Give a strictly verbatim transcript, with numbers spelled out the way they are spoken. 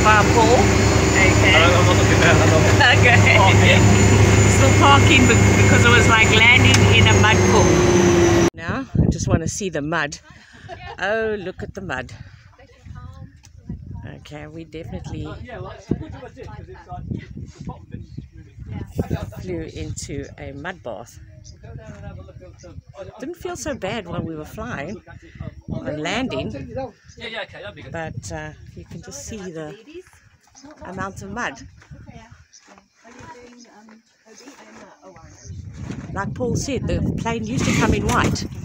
bar, Paul. Okay. I'm not looking there. Okay. Still parking because it was like landing in a mud pool. Now, I just want to see the mud. Oh, look at the mud. Okay, we definitely flew into a mud bath. Didn't feel so bad while we were flying and landing, but uh, you can just see the amount of mud. Like Paul said, the plane used to come in white.